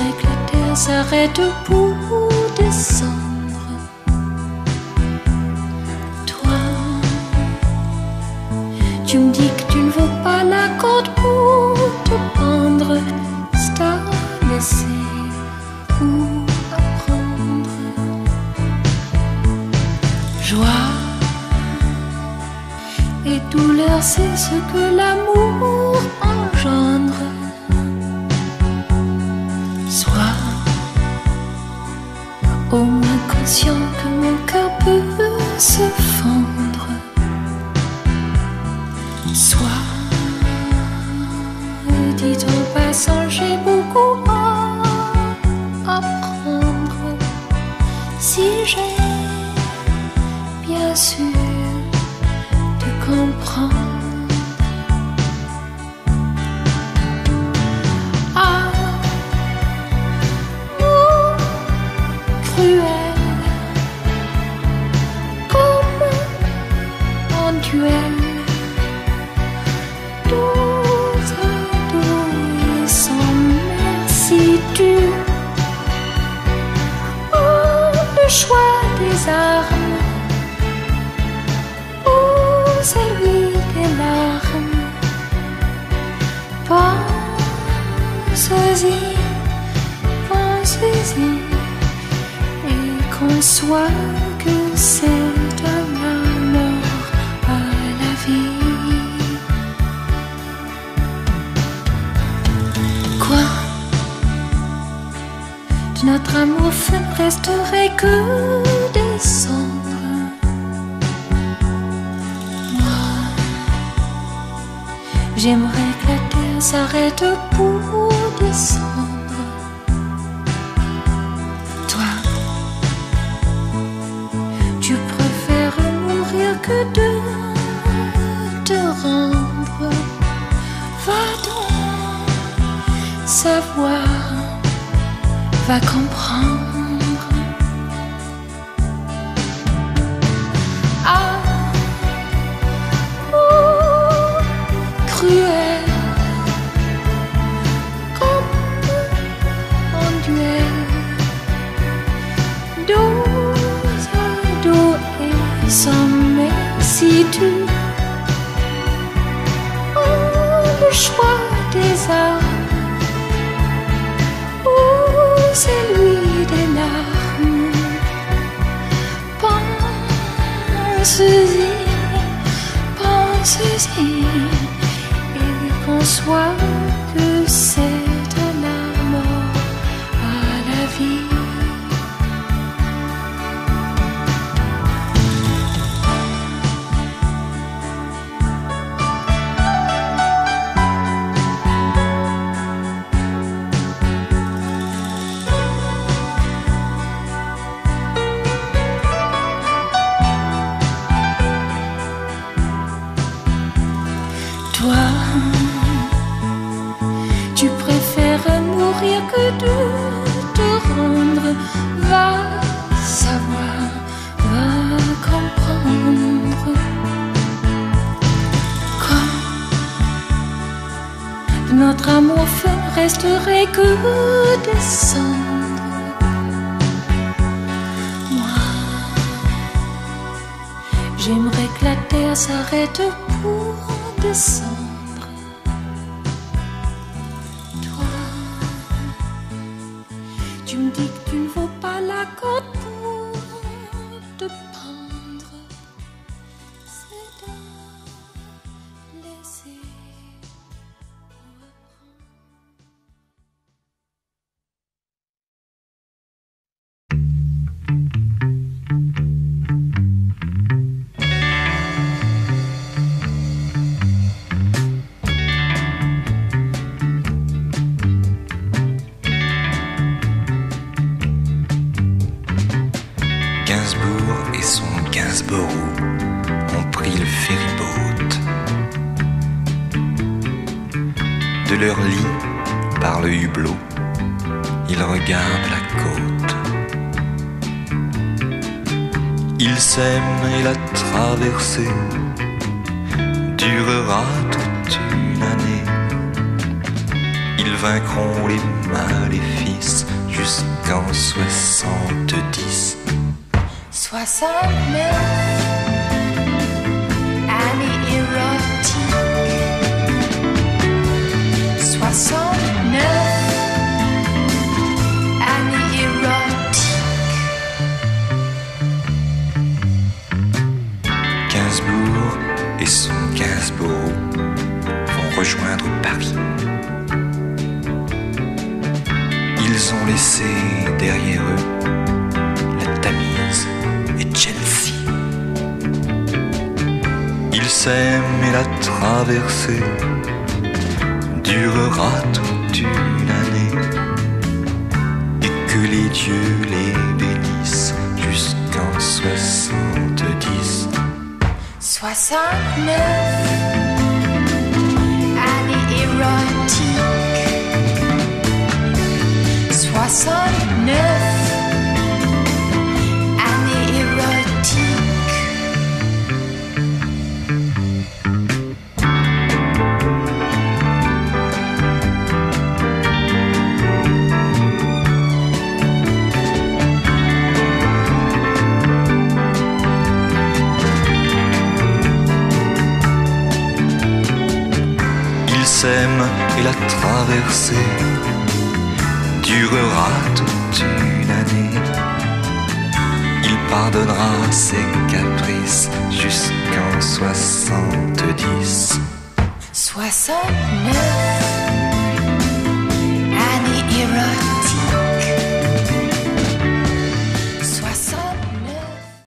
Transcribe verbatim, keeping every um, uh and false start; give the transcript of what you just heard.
J'aimerais que la terre s'arrête pour descendre. Toi, tu me dis que tu ne veux pas la corde pour te pendre. C'est à laisser ou à prendre. Joie et douleur, c'est ce que l'amour engendre. Sois au moins conscient que mon cœur peut se fendre. Sois, dit en passant, j'ai beaucoup à apprendre. Si j'ai bien sûr de comprendre. Pensez-y, pensez-y, et conçois que c'est de la mort à la vie. Quoi? De notre amour fait ne resterait que des cendres. Moi, j'aimerais que la terre s'arrête pour descendre. Toi, tu préfères mourir que de te rendre. Va donc savoir, va comprendre. Ah, oh, cruel. Si tu as le choix des armes ou celui des larmes, pense-y, pense-y et conçois que c'est de la mort à la vie. Toi, tu préfères mourir que de te rendre. Va savoir, va comprendre. Quand de notre amour fait ne resterait que des cendres. Moi, j'aimerais que la terre s'arrête pour descendre. Toi, tu me dis que tu ne vaux pas la corde pour te prendre. C'est à laisser ou à prendre. Gainsbourg et son Gainsborough ont pris le ferry-boat. De leur lit, par le hublot, ils regardent la côte. Ils s'aiment et la traversée durera toute une année. Ils vaincront les maléfices jusqu'en soixante-dix. Soixante-neuf, année érotique. Soixante-neuf, année érotique. Gainsbourg et son Gainsbourg vont rejoindre Paris. Ils ont laissé derrière eux la Tamise et Chelsea. Ils s'aiment et la traversée durera toute une année, et que les dieux les bénissent jusqu'en soixante-dix. Soixante-neuf, année érotique. Soixante-neuf, année érotique. Ils s'aiment et la traversée durera toute une année. Il pardonnera ses caprices jusqu'en soixante-dix. Soixante-neuf,